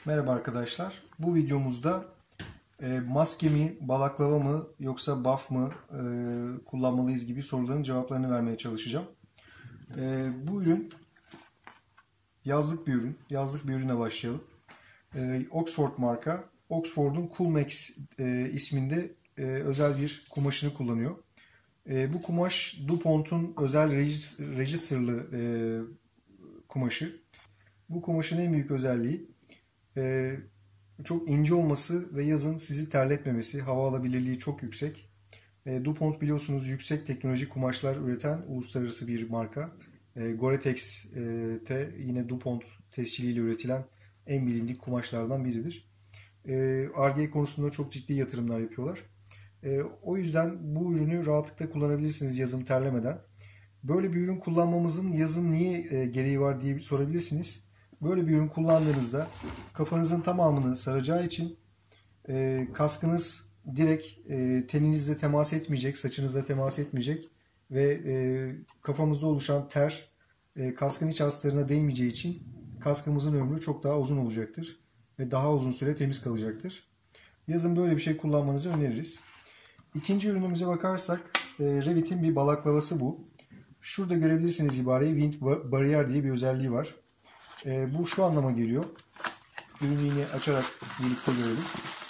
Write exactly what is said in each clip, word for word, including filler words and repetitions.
Merhaba arkadaşlar. Bu videomuzda e, maske mi, balaklava mı yoksa buff mı e, kullanmalıyız gibi soruların cevaplarını vermeye çalışacağım. E, bu ürün yazlık bir ürün. Yazlık bir ürüne başlayalım. E, Oxford marka. Oxford'un Coolmax e, isminde e, özel bir kumaşını kullanıyor. E, bu kumaş DuPont'un özel registerlı e, kumaşı. Bu kumaşın en büyük özelliği e, çok ince olması ve yazın sizi terletmemesi, hava alabilirliği çok yüksek. E, DuPont biliyorsunuz yüksek teknolojik kumaşlar üreten uluslararası bir marka. E, Gore-Tex'te yine DuPont tesciliyle üretilen en bilindik kumaşlardan biridir. E, Ar-Ge konusunda çok ciddi yatırımlar yapıyorlar. E, o yüzden bu ürünü rahatlıkla kullanabilirsiniz yazın terlemeden. Böyle bir ürün kullanmamızın yazın niye e, gereği var diye sorabilirsiniz. Böyle bir ürün kullandığınızda kafanızın tamamını saracağı için e, kaskınız direkt e, teninizle temas etmeyecek, saçınızla temas etmeyecek ve e, kafamızda oluşan ter e, kaskın iç astarına değmeyeceği için kaskımızın ömrü çok daha uzun olacaktır ve daha uzun süre temiz kalacaktır. Yazın böyle bir şey kullanmanızı öneririz. İkinci ürünümüze bakarsak e, Revit'in bir balaklavası bu. Şurada görebilirsiniz ibareyi Wind Barrier diye bir özelliği var. E, bu şu anlama geliyor. Ürünü yine açarak birlikte görelim.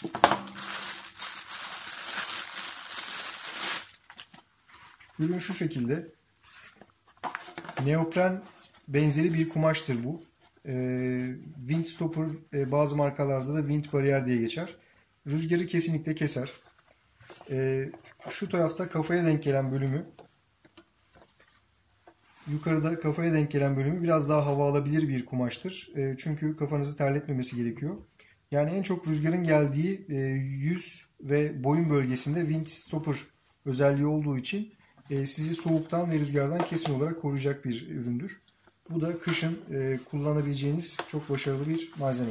Ürün şu şekilde. Neopren benzeri bir kumaştır bu. E, Windstopper e, bazı markalarda da Wind Barrier diye geçer. Rüzgarı kesinlikle keser. E, şu tarafta kafaya denk gelen bölümü yukarıda kafaya denk gelen bölümü biraz daha hava alabilir bir kumaştır. E, çünkü kafanızı terletmemesi gerekiyor. Yani en çok rüzgarın geldiği e, yüz ve boyun bölgesinde Windstopper özelliği olduğu için e, sizi soğuktan ve rüzgardan kesin olarak koruyacak bir üründür. Bu da kışın e, kullanabileceğiniz çok başarılı bir malzeme.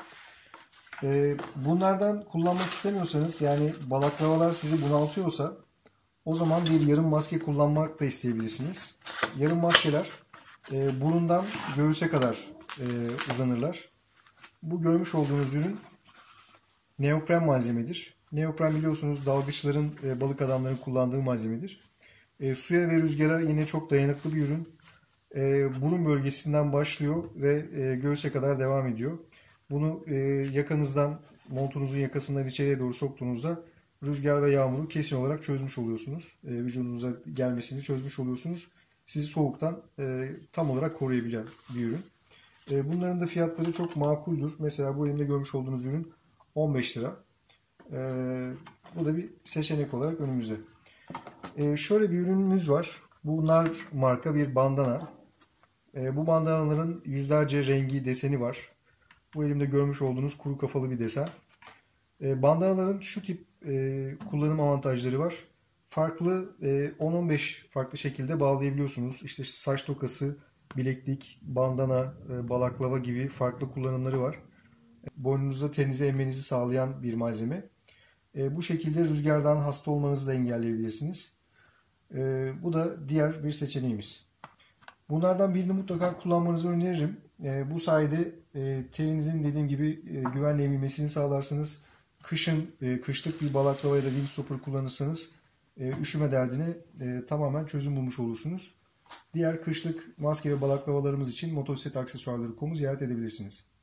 E, bunlardan kullanmak istemiyorsanız, yani balaklavalar sizi bunaltıyorsa, o zaman bir yarım maske kullanmak da isteyebilirsiniz. Yarım maskeler e, burundan göğüse kadar e, uzanırlar. Bu görmüş olduğunuz ürün neopren malzemedir. Neopren biliyorsunuz dalgıçların, e, balık adamların kullandığı malzemedir. E, suya ve rüzgara yine çok dayanıklı bir ürün. E, burun bölgesinden başlıyor ve e, göğüse kadar devam ediyor. Bunu e, yakanızdan, montunuzun yakasından içeriye doğru soktuğunuzda rüzgar ve yağmuru kesin olarak çözmüş oluyorsunuz. E, vücudunuza gelmesini çözmüş oluyorsunuz. Sizi soğuktan e, tam olarak koruyabilen bir ürün. E, bunların da fiyatları çok makuldür. Mesela bu elimde görmüş olduğunuz ürün on beş lira. E, bu da bir seçenek olarak önümüzde. E, şöyle bir ürünümüz var. Bunlar marka bir bandana. E, bu bandanaların yüzlerce rengi, deseni var. Bu elimde görmüş olduğunuz kuru kafalı bir desen. E, bandanaların şu tip e, kullanım avantajları var. Farklı e, on on beş farklı şekilde bağlayabiliyorsunuz. İşte saç tokası, bileklik, bandana, e, balaklava gibi farklı kullanımları var. Boynunuzda tenize emmenizi sağlayan bir malzeme. E, bu şekilde rüzgardan hasta olmanızı da engelleyebilirsiniz. E, bu da diğer bir seçeneğimiz. Bunlardan birini mutlaka kullanmanızı öneririm. E, bu sayede e, terinizin dediğim gibi e, güvenle emilmesini sağlarsınız. Kışın e, kışlık bir balaklava ya da windstopper kullanırsanız e, üşüme derdine e, tamamen çözüm bulmuş olursunuz. Diğer kışlık maske ve balaklavalarımız için motosiklet aksesuarları nokta com'u ziyaret edebilirsiniz.